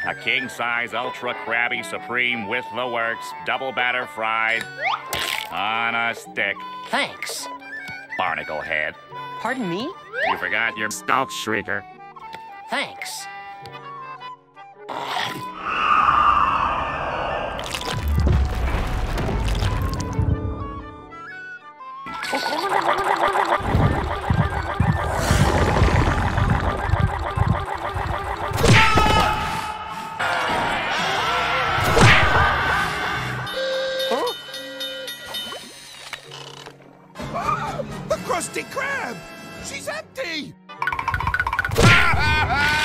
A king-size ultra crabby supreme with the works, double batter fried on a stick. Thanks. Barnacle head. Pardon me? You forgot your sculk, Shrieker. Thanks. The Krusty Krab! She's empty!